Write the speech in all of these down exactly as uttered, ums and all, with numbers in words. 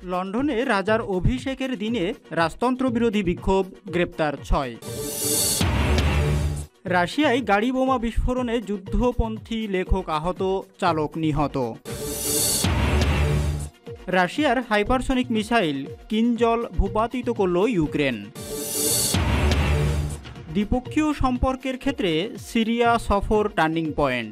লন্ডনে রাজার অভিষেকের দিনে রাজতন্ত্র বিরোধী বিক্ষোভ, গ্রেপ্তার ছয়। রাশিয়ায় গাড়ি বোমা বিস্ফোরণে যুদ্ধপন্থী লেখক আহত, চালক নিহত। রাশিয়ার হাইপারসনিক মিসাইল কিনজল ভূপাতিত করল ইউক্রেন। দ্বিপক্ষীয় সম্পর্কের ক্ষেত্রে সিরিয়া সফর টার্নিং পয়েন্ট।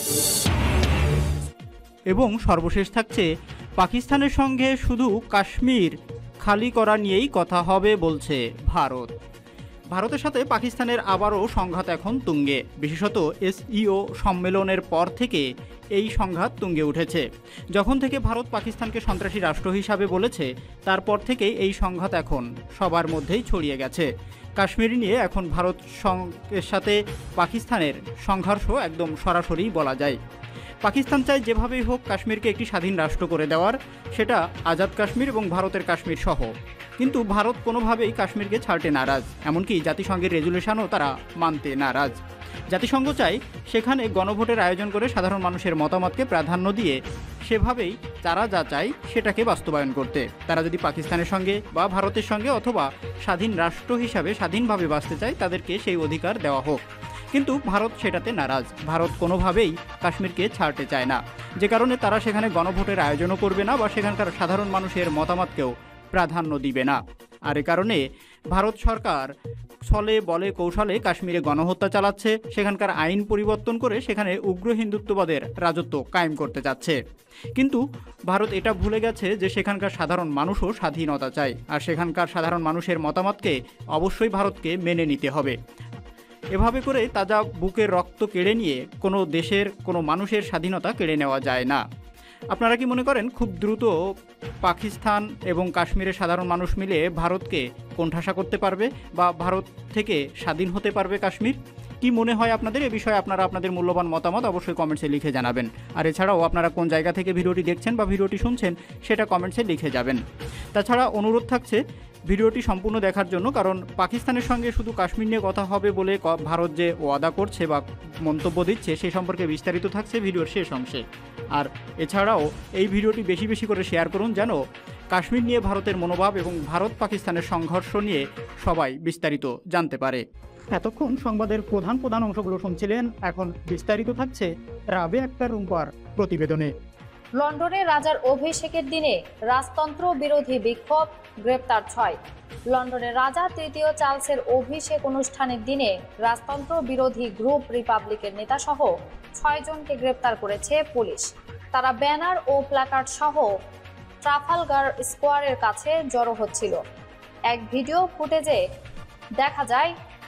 এবং সর্বশেষ থাকছে পাকিস্তানের সঙ্গে শুধু কাশ্মীর খালি করা নিয়েই কথা হবে বলছে ভারত। ভারতের সাথে পাকিস্তানের আবারও সংঘাত এখন তুঙ্গে। বিশেষত এসইও সম্মেলনের পর থেকে এই সংঘাত তুঙ্গে উঠেছে। যখন থেকে ভারত পাকিস্তানকে সন্ত্রাসী রাষ্ট্র হিসাবে বলেছে, তারপর থেকেই এই সংঘাত এখন সবার মধ্যেই ছড়িয়ে গেছে। কাশ্মীর নিয়ে এখন ভারত এর সাথে পাকিস্তানের সংঘর্ষ একদম সরাসরি বলা যায়। পাকিস্তান চায় যেভাবেই হোক কাশ্মীরকে একটি স্বাধীন রাষ্ট্র করে দেওয়ার, সেটা আজাদ কাশ্মীর এবং ভারতের কাশ্মীর সহ। কিন্তু ভারত কোনোভাবেই কাশ্মীরকে ছাড়তে নারাজ, এমনকি জাতিসংঘের রেজুলেশনও তারা মানতে নারাজ। জাতিসংঘ চায় সেখানে গণভোটের আয়োজন করে সাধারণ মানুষের মতামতকে প্রাধান্য দিয়ে সেভাবেই তারা যা চায় সেটাকে বাস্তবায়ন করতে। তারা যদি পাকিস্তানের সঙ্গে বা ভারতের সঙ্গে অথবা স্বাধীন রাষ্ট্র হিসাবে স্বাধীনভাবে বাঁচতে চায়, তাদেরকে সেই অধিকার দেওয়া হোক। কিন্তু ভারত সেটাতে নারাজ। ভারত কোনোভাবেই কাশ্মীরকে ছাড়তে চায় না, যে কারণে তারা সেখানে গণভোটের আয়োজনও করবে না বা সেখানকার সাধারণ মানুষের মতামতকেও প্রাধান্য দিবে না। আর এ কারণে ভারত সরকার ছলে বলে কৌশলে কাশ্মীরে গণহত্যা চালাচ্ছে, সেখানকার আইন পরিবর্তন করে সেখানে উগ্র হিন্দুত্ববাদের রাজত্ব কায়েম করতে যাচ্ছে। কিন্তু ভারত এটা ভুলে গেছে যে সেখানকার সাধারণ মানুষও স্বাধীনতা চায়, আর সেখানকার সাধারণ মানুষের মতামতকে অবশ্যই ভারতকে মেনে নিতে হবে। এভাবে করে তাজা বুকের রক্ত কেড়ে নিয়ে কোনো দেশের কোনো মানুষের স্বাধীনতা কেড়ে নেওয়া যায় না। আপনারা কি মনে করেন খুব দ্রুত পাকিস্তান এবং কাশ্মীরের সাধারণ মানুষ মিলে ভারতকে কোণঠাসা করতে পারবে বা ভারত থেকে স্বাধীন হতে পারবে কাশ্মীর? কি মনে হয় আপনাদের এ বিষয়ে? আপনারা আপনাদের মূল্যবান মতামত অবশ্যই কমেন্টসে লিখে জানাবেন। আর এছাড়াও আপনারা কোন জায়গা থেকে ভিডিওটি দেখছেন বা ভিডিওটি শুনছেন সেটা কমেন্টসে লিখে যাবেন। তাছাড়া অনুরোধ থাকছে ভিডিওটি সম্পূর্ণ দেখার জন্য, কারণ পাকিস্তানের সঙ্গে শুধু কাশ্মীর নিয়ে কথা হবে বলে ভারত যে ওয়াদা করছে বা মন্তব্য দিচ্ছে সে সম্পর্কে বিস্তারিত থাকছে ভিডিওর শেষ অংশে। আর এছাড়াও এই ভিডিওটি বেশি বেশি করে শেয়ার করুন, যেন কাশ্মীর নিয়ে ভারতের মনোভাব এবং ভারত পাকিস্তানের সংঘর্ষ নিয়ে সবাই বিস্তারিত জানতে পারে। এতক্ষণ সংবাদের প্রধান প্রধান অংশগুলো শুনছিলেন, এখন বিস্তারিত থাকছে রাবে আক্তার রুম্পার প্রতিবেদনে। লন্ডনে রাজার অভিষেকের দিনে রাজতন্ত্র বিরোধী বিক্ষোভ, গ্রেপ্তার ছয়। লন্ডনে রাজা তৃতীয় চার্লসের অভিষেক অনুষ্ঠানের দিনে রাজতন্ত্র বিরোধী গ্রুপ রিপাবলিকের নেতাসহ ছয় জনকে গ্রেপ্তার করেছে পুলিশ। তারা ব্যানার ও প্ল্যাকার্ড সহ ট্রাফালগার স্কোয়ারের কাছে জড়ো হচ্ছিল। এক ভিডিও ফুটেজে দেখা যায়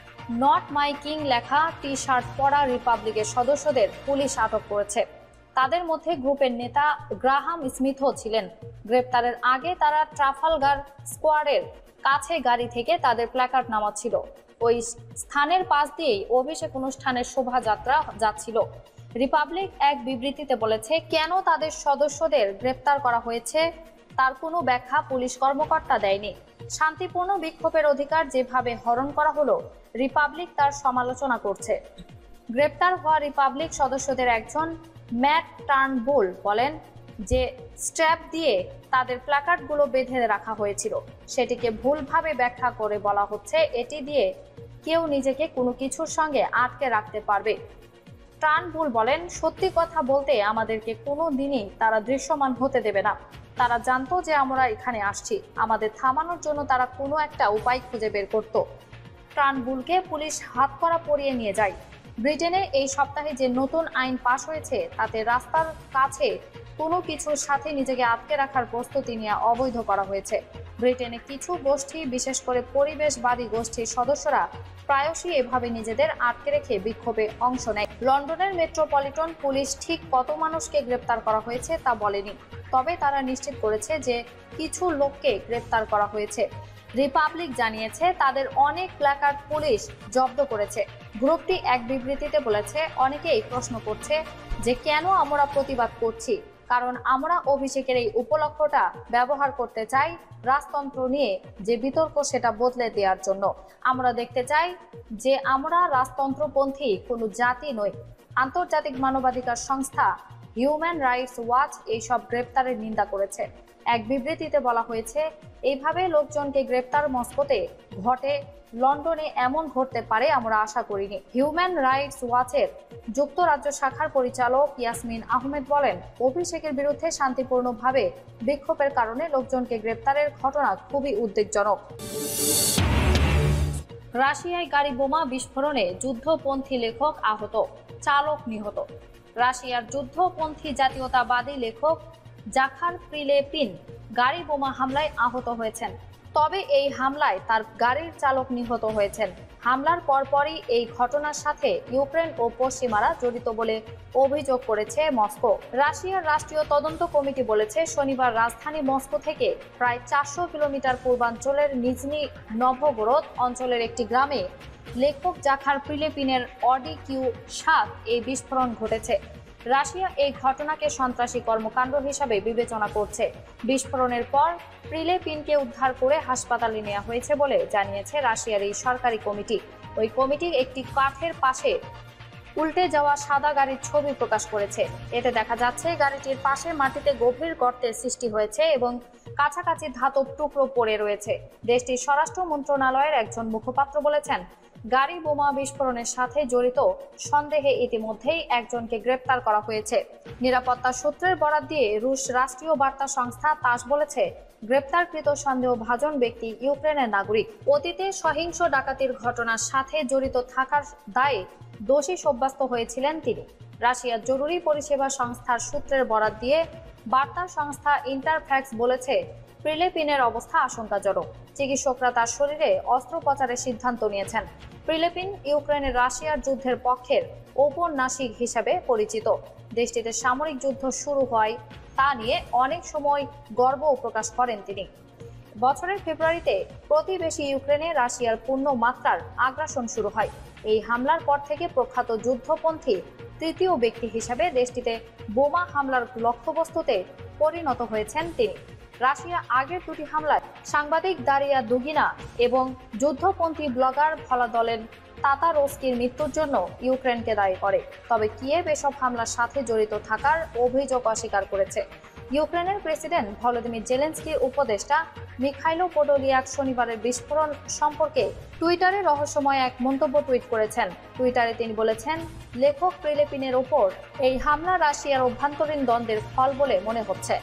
নট মাই কিং লেখা টি শার্ট পরা রিপাবলিকের সদস্যদের পুলিশ আটক করেছে। তাদের মধ্যে গ্রুপের নেতা গ্রাহাম স্মিথও ছিলেন। গ্রেপ্তারের আগে তারা ট্রাফালগার স্কোয়ারের কাছে গাড়ি থেকে তাদের প্ল্যাকার্ড নামাচ্ছিল। ওই স্থানের পাশ দিয়েই অভিষেক অনুষ্ঠানের শোভাযাত্রা যাচ্ছিল। রিপাবলিক এক বিবৃতিতে বলেছে, কেন তাদের সদস্যদের গ্রেপ্তার করা হয়েছে তার কোনো ব্যাখ্যা পুলিশ কর্মকর্তা দেয়নি। শান্তিপূর্ণ বিক্ষোভের অধিকার যেভাবে হরণ করা হলো, রিপাবলিক তার সমালোচনা করছে। গ্রেপ্তার হওয়া রিপাবলিক সদস্যদের একজন ম্যাট টার্নবুল বলেন যে স্ট্র্যাপ দিয়ে তাদের প্ল্যাকার্ডগুলো বেঁধে রাখা হয়েছিল, সেটিকে ভুলভাবে ব্যাখ্যা করে বলা হচ্ছে এটি দিয়ে কেউ নিজেকে কোনো কিছুর সঙ্গে আটকে রাখতে পারবে। টার্নবুল বলেন, সত্যি কথা বলতে আমাদেরকে কোনো দিনই তারা দৃশ্যমান হতে দেবে না। তারা জানতো যে আমরা এখানে আসছি, আমাদের থামানোর জন্য তারা কোনো একটা উপায় খুঁজে বের করত। টার্নবুলকে পুলিশ হাতকড়া পরিয়ে নিয়ে যায়। ব্রিটেনে এই সপ্তাহে যে নতুন আইন পাশ হয়েছে তাতে রাস্তার কাছে কোনো কিছুর সাথে নিজেকে আটকে রাখার প্রস্তুতি নেওয়া অবৈধ করা হয়েছে। ব্রিটেনে কিছু গোষ্ঠী, বিশেষ করে পরিবেশবাদী গোষ্ঠীর সদস্যরা প্রায়শই এভাবে নিজেদের আটকে রেখে বিক্ষোভে অংশ নেয়। লন্ডনের মেট্রোপলিটন পুলিশ ঠিক কত মানুষকে গ্রেপ্তার করা হয়েছে তা বলেনি, তবে তারা নিশ্চিত করেছে যে কিছু লোককে গ্রেপ্তার করা হয়েছে। রিপাবলিক জানিয়েছে তাদের অনেক প্ল্যাকার্ড পুলিশ জব্দ করেছে। গ্রুপটি এক বিবৃতিতে বলেছে, অনেকেই প্রশ্ন করছে যে কেন আমরা প্রতিবাদ করছি, কারণ আমরা অভিষেকের এই উপলক্ষটা ব্যবহার করতে চাই রাজতন্ত্র নিয়ে যে বিতর্ক সেটা বদলে দেওয়ার জন্য। আমরা দেখতে চাই যে আমরা রাজতন্ত্রপন্থী কোনো জাতি নই। আন্তর্জাতিক মানবাধিকার সংস্থা হিউম্যান রাইটস ওয়াচ এইসব গ্রেপ্তারের নিন্দা করেছে। এক বিবৃতিতে বলা হয়েছে, এইভাবে লোকজনকে গ্রেপ্তার মস্কোতে ঘটে, লন্ডনে এমন ঘটতে পারে আমরা আশা করিনি। হিউম্যান রাইটস ওয়াচের যুক্তরাজ্য শাখার পরিচালক ইয়াসমিন আহমেদ বলেন, অভিষেকের বিরুদ্ধে শান্তিপূর্ণভাবে বিক্ষোভের কারণে লোকজনকে গ্রেপ্তারের ঘটনা খুবই উদ্বেগজনক। রাশিয়ায় গাড়ি বোমা বিস্ফোরণে যুদ্ধপন্থী লেখক আহত, চালক নিহত। রাশিয়ার যুদ্ধপন্থী জাতীয়তাবাদী লেখক জাখার প্রিলেপিন গাড়ি বোমা হামলায় আহত হয়েছেন। তবে এই হামলায় তার গাড়ির চালক নিহত হয়েছেন। হামলার পরপরই এই ঘটনার সাথে ইউক্রেন ও পশ্চিমারা জড়িত বলে অভিযোগ করেছে মস্কো। রাশিয়ার রাষ্ট্রীয় তদন্ত কমিটি বলেছে, শনিবার রাজধানী মস্কো থেকে প্রায় চারশো কিলোমিটার পূর্বাঞ্চলের নিজনি নভগোরদ অঞ্চলের একটি গ্রামে লেখক জাখার প্রিলেপিনের অডি কিউ সাত এই বিস্ফোরণ ঘটেছে। রাশিয়া এই ঘটনাকে সন্ত্রাসী কর্মকাণ্ড হিসাবে বিবেচনা করছে। বিস্ফোরণের পর প্রিলেপিনকে উদ্ধার করে হাসপাতালে নেওয়া হয়েছে বলে জানিয়েছে রাশিয়ার এই সরকারি কমিটি। ওই কমিটি একটি কাঠের পাশে উল্টে যাওয়া সাদা গাড়ির ছবি প্রকাশ করেছে। এতে দেখা যাচ্ছে গাড়িটির পাশে মাটিতে গভীর গর্তের সৃষ্টি হয়েছে এবং কাছাকাছি ধাতব টুকরো পড়ে রয়েছে। দেশটির স্বরাষ্ট্র মন্ত্রণালয়ের একজন মুখপাত্র বলেছেন, গাড়ি বোমা বিস্ফোরণের সাথে জড়িত সন্দেহে ইতিমধ্যেই একজনকে গ্রেপ্তার করা হয়েছে। নিরাপত্তা সূত্রের বরাত দিয়ে রুশ রাষ্ট্রীয় বার্তা সংস্থা তাস বলেছে, গ্রেপ্তারকৃত সন্দেহভাজন ব্যক্তি ইউক্রেনের নাগরিক। অতীতে সহিংস ডাকাতির ঘটনার সাথে জড়িত থাকার দায়ে দোষী সাব্যস্ত হয়েছিলেন তিনি। রাশিয়ার জরুরি পরিষেবা সংস্থার সূত্রের বরাত দিয়ে বার্তা সংস্থা ইন্টারফ্যাক্স বলেছে, প্রিলেপিনের অবস্থা আশঙ্কাজনক। চিকিৎসকরা তার শরীরে অস্ত্রোপচারের সিদ্ধান্ত নিয়েছেন। প্রিলেপিন ইউক্রেনের রাশিয়ার যুদ্ধের পক্ষের ঔপন্যাসিক হিসেবে পরিচিত। দেশটিতে সামরিক যুদ্ধ শুরু হয় তা নিয়ে অনেক সময় গর্বও প্রকাশ করেন তিনি। বছরের ফেব্রুয়ারিতে প্রতিবেশী ইউক্রেনে রাশিয়ার পূর্ণ মাত্রার আগ্রাসন শুরু হয়। এই হামলার পর থেকে প্রখ্যাত যুদ্ধপন্থী তৃতীয় ব্যক্তি হিসেবে দেশটিতে বোমা হামলার লক্ষ্যবস্তুতে পরিণত হয়েছেন তিনি। রাশিয়া আগের দুটি হামলায় সাংবাদিক দারিয়া দুগিনা এবং যুদ্ধপন্থী ব্লগার ভলাদলের তাতারস্কির মৃত্যুর জন্য ইউক্রেনকে দায়ী করে। তবে কিয়েভ এসব হামলার সাথে জড়িত থাকার অভিযোগ অস্বীকার করেছে। ইউক্রেনের প্রেসিডেন্ট ভলোদিমির জেলেনস্কির উপদেষ্টা মিখাইলো পোডোলিয়াক শনিবারের বিস্ফোরণ সম্পর্কে টুইটারে রহস্যময় এক মন্তব্য টুইট করেছেন। টুইটারে তিনি বলেছেন, লেখক প্রিলেপিনের ওপর এই হামলা রাশিয়ার অভ্যন্তরীণ দ্বন্দ্বের ফল বলে মনে হচ্ছে।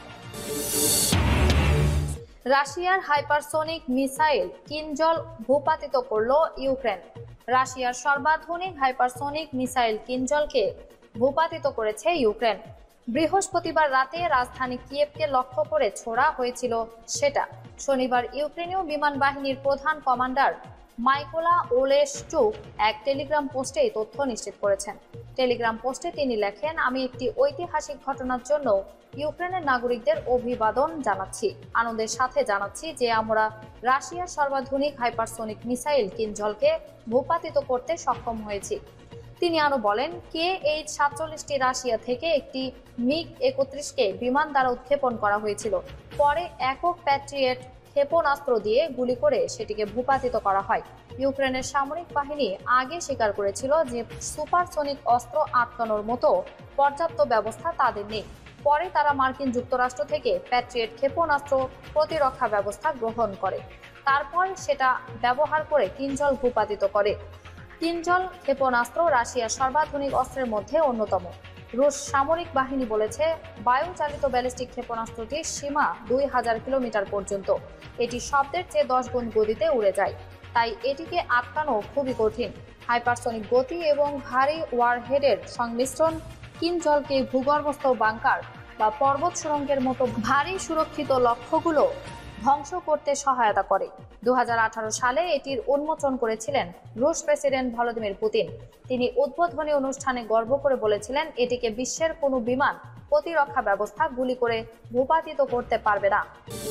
রাশিয়ার হাইপারসোনিক মিসাইল কিনজল ভূপাতিত করল ইউক্রেন। রাশিয়ার সর্বাধুনিক হাইপারসোনিক মিসাইল কিনজলকে ভূপাতিত করেছে ইউক্রেন। বৃহস্পতিবার রাতে রাজধানী কিয়েভকে লক্ষ্য করে ছোড়া হয়েছিল সেটা। শনিবার ইউক্রেনীয় বিমান বাহিনীর প্রধান কমান্ডার মাইকোলা ওলেশচুক এক টেলিগ্রাম পোস্টে এই তথ্য নিশ্চিত করেছেন। টেলিগ্রাম পোস্টে তিনি লেখেন, আমি একটি ঐতিহাসিক ঘটনার জন্য ইউক্রেনের নাগরিকদের অভিবাদন জানাচ্ছি। আনন্দের সাথে জানাচ্ছি যে আমরা রাশিয়ার সর্বাধুনিক হাইপারসোনিক মিসাইল কিনজলকে ভূপাতিত করতে সক্ষম হয়েছি। তিনি আরো বলেন, কে এইচ সাতচল্লিশটি রাশিয়া থেকে একটি মিগ একত্রিশকে বিমান দ্বারা উৎক্ষেপণ করা হয়েছিল। পরে একক প্যাট্রিয়েট ক্ষেপণাস্ত্র দিয়ে গুলি করে সেটিকে ভূপাতিত করা হয়। ইউক্রেনের সামরিক বাহিনী আগে স্বীকার করেছিল যে সুপারসনিক অস্ত্র আটকানোর মতো পর্যাপ্ত ব্যবস্থা তাদের নেই। পরে তারা মার্কিন যুক্তরাষ্ট্র থেকে প্যাট্রিয়েট ক্ষেপণাস্ত্র প্রতিরক্ষা ব্যবস্থা গ্রহণ করে। তারপর সেটা ব্যবহার করে কিনজল ভূপাতিত করে। কিনজল ক্ষেপণাস্ত্র রাশিয়ার সর্বাধুনিক অস্ত্রের মধ্যে অন্যতম। রুশ সামরিক বাহিনী বলেছে, বায়ু চালিত ব্যালিস্টিক ক্ষেপণাস্ত্রটির সীমা দুই হাজার কিলোমিটার পর্যন্ত। এটি শব্দের চেয়ে দশ গুণ গতিতে উড়ে যায়, তাই এটিকে আটকানো খুবই কঠিন। হাইপারসনিক গতি এবং ভারী ওয়ারহেডের সংমিশ্রণ কিনজলকে ভূগর্ভস্থ বাংকার বা পর্বত সুড়ঙ্গের মতো ভারী সুরক্ষিত লক্ষ্যগুলো ধ্বংস করতে সহায়তা করে। দু হাজার আঠারো সালে এটির উন্মোচন করেছিলেন রুশ প্রেসিডেন্ট ভলোদিমির পুতিন। তিনি উদ্বোধনী অনুষ্ঠানে গর্ব করে বলেছিলেন, এটিকে বিশ্বের কোনো বিমান প্রতিরক্ষা ব্যবস্থা গুলি করে ভূপাতিত করতে পারবে না।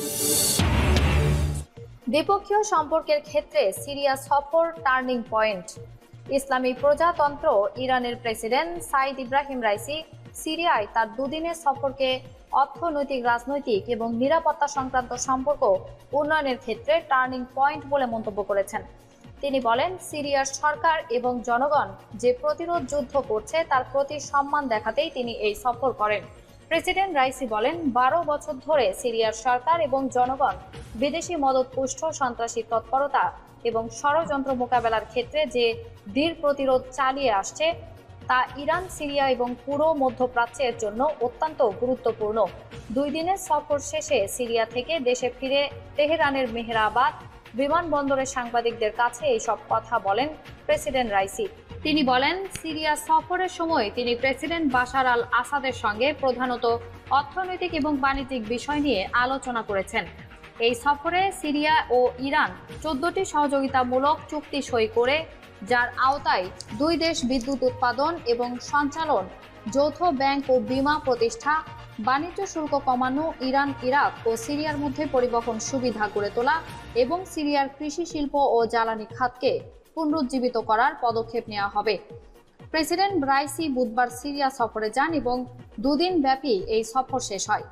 দ্বিপক্ষীয় সম্পর্কের ক্ষেত্রে সিরিয়া সফর টার্নিং পয়েন্ট। ইসলামী প্রজাতন্ত্র ইরানের প্রেসিডেন্ট সাইদ ইব্রাহিম রাইসি সিরিয়ায় তার দুদিনের সফরকে অর্থনৈতিক, রাজনৈতিক এবং নিরাপত্তা সংক্রান্ত সম্পর্ক উন্নয়নের ক্ষেত্রে টার্নিং পয়েন্ট বলে মন্তব্য করেছেন। তিনি বলেন, সিরিয়ার সরকার এবং জনগণ যে প্রতিরোধ যুদ্ধ করছে তার প্রতি সম্মান দেখাতেই তিনি এই সফর করেন। প্রেসিডেন্ট রাইসি বলেন, বারো বছর ধরে সিরিয়ার সরকার এবং জনগণ বিদেশি মদতপুষ্ট সন্ত্রাসী তৎপরতা এবং ষড়যন্ত্র মোকাবেলার ক্ষেত্রে যে দৃঢ় প্রতিরোধ চালিয়ে আসছে তা ইরান, সিরিয়া এবং পুরো মধ্যপ্রাচ্যের জন্য অত্যন্ত গুরুত্বপূর্ণ। দুই দিনের সফর শেষে সিরিয়া থেকে দেশে ফিরে তেহরানের মেহরাবাদ বিমানবন্দরে সাংবাদিকদের কাছে এইসব কথা বলেন প্রেসিডেন্ট রাইসি। তিনি বলেন, সিরিয়া সফরের সময় তিনি প্রেসিডেন্ট বাশার আল আসাদের সঙ্গে প্রধানত অর্থনৈতিক এবং বাণিজ্যিক বিষয় নিয়ে আলোচনা করেছেন। এই সফরে সিরিয়া ও ইরান চোদ্দটি সহযোগিতামূলক চুক্তি সই করে, যার আওতায় দুই দেশ বিদ্যুৎ উৎপাদন এবং সঞ্চালন, যৌথ ব্যাংক ও বীমা প্রতিষ্ঠা, বাণিজ্য শুল্ক কমানো, ইরান, ইরাক ও সিরিয়ার মধ্যে পরিবহন সুবিধা গড়ে তোলা এবং সিরিয়ার কৃষি শিল্প ও জ্বালানি খাতকে পুনরুজ্জীবিত করার পদক্ষেপ নেওয়া হবে। প্রেসিডেন্ট রাইসি বুধবার সিরিয়া সফরে যান এবং দুদিন ব্যাপী এই সফর শেষ হয়।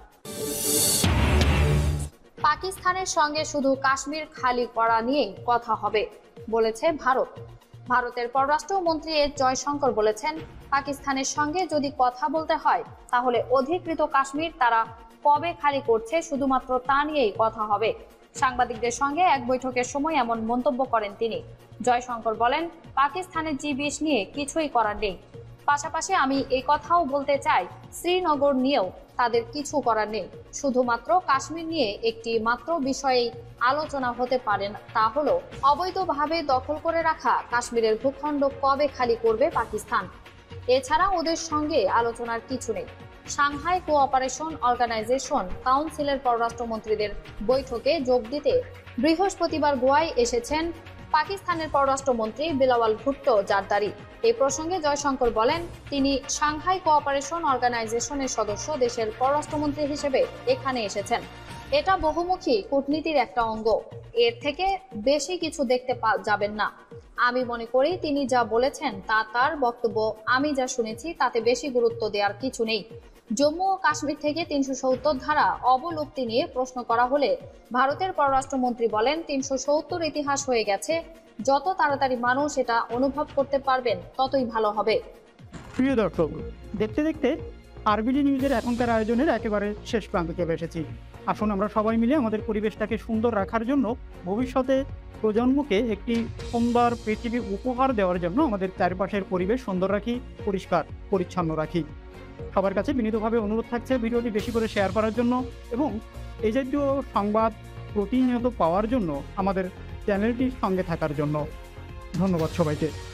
পাকিস্তানের সঙ্গে শুধু কাশ্মীর খালি করা নিয়ে কথা হবে বলেছে ভারত। ভারতের পররাষ্ট্রমন্ত্রী এস জয়শঙ্কর বলেছেন, পাকিস্তানের সঙ্গে যদি কথা বলতে হয় তাহলে অধিকৃত কাশ্মীর তারা কবে খালি করছে শুধুমাত্র তা নিয়েই কথা হবে। সাংবাদিকদের সঙ্গে এক বৈঠকের সময় এমন মন্তব্য করেন তিনি। জয়শঙ্কর বলেন, পাকিস্তানের জি বিশ নিয়ে কিছুই করার নেই। পাশাপাশি আমি এই কথাও বলতে চাই, শ্রীনগর নিয়েও তাদের কিছু করার নেই। শুধুমাত্র কাশ্মীর নিয়ে একটি মাত্র বিষয়েই আলোচনা হতে পারে, তা হলো অবৈধভাবে দখল করে রাখা কাশ্মীরের ভূখণ্ড কবে খালি করবে পাকিস্তান। এছাড়া ওদের সঙ্গে আলোচনার কিছু নেই। সাংহাই কোঅপারেশন অর্গানাইজেশন কাউন্সিলের পররাষ্ট্রমন্ত্রীদের বৈঠকে যোগ দিতে বৃহস্পতিবার গোয়ায় এসেছেন পাকিস্তানের পররাষ্ট্রমন্ত্রী বিলাওয়াল ভুট্টো জারদারি। এই প্রসঙ্গে জয়শঙ্কর বলেন, তিনি সাংহাই কোঅপারেশন অর্গানাইজেশনের সদস্য দেশের পররাষ্ট্রমন্ত্রী হিসেবে এখানে এসেছেন। এটা বহুমুখী কূটনীতির একটা অঙ্গ। এর থেকে বেশি কিছু দেখতে যাবেন না। আমি মনে করি তিনি যা বলেছেন তা তার বক্তব্য। আমি যা শুনেছি তাতে বেশি গুরুত্ব দেওয়ার কিছু নেই। জম্মু ও কাশ্মীর থেকে তিনশো সত্তর ধারা অবলুপ্তি নিয়ে প্রশ্ন করা হলে ভারতের পররাষ্ট্রমন্ত্রী বলেন, তিনশো সত্তর ইতিহাস হয়ে গেছে। যত তাড়াতাড়ি মানুষ এটা অনুভব করতে পারবেন ততই ভালো হবে। প্রিয় দর্শক, দেখতে দেখতে আরবিডি নিউজের এখনকার আয়োজনের একেবারে শেষ প্রান্তে চলে এসেছি। আসুন আমরা সবাই মিলে আমাদের পরিবেশটাকে সুন্দর রাখার জন্য, ভবিষ্যতে প্রজন্মকে একটি সুন্দর পৃথিবী উপহার দেওয়ার জন্য আমাদের চারপাশের পরিবেশ সুন্দর রাখি, পরিষ্কার পরিচ্ছন্ন রাখি। সবার কাছে বিনীতভাবে অনুরোধ থাকছে ভিডিওটি বেশি করে শেয়ার করার জন্য এবং এই জাতীয় সংবাদ প্রতিনিয়ত পাওয়ার জন্য আমাদের চ্যানেলটির সঙ্গে থাকার জন্য। ধন্যবাদ সবাইকে।